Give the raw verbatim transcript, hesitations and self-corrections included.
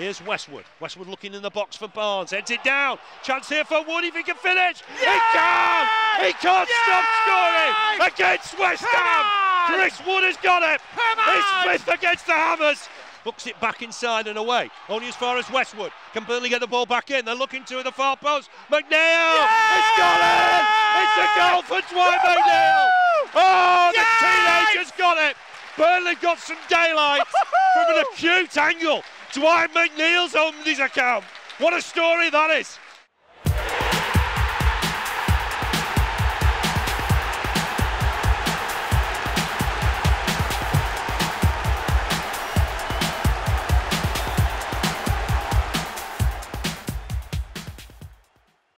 Here's Westwood. Westwood looking in the box for Barnes. Heads it down. Chance here for Wood if he can finish. Yes! He can! He can't Yes! stop scoring against West Ham. Chris Wood has got it. It's Smith against the Hammers. Hooks it back inside and away. Only as far as Westwood. Can Burnley get the ball back in? They're looking to the far post. McNeil! Yes! It's got it! It's a goal for Dwight McNeil! Oh, the Yes! teenager's got it! Burnley got some daylight from an acute angle. Dwight McNeil's opened his account. What a story that is.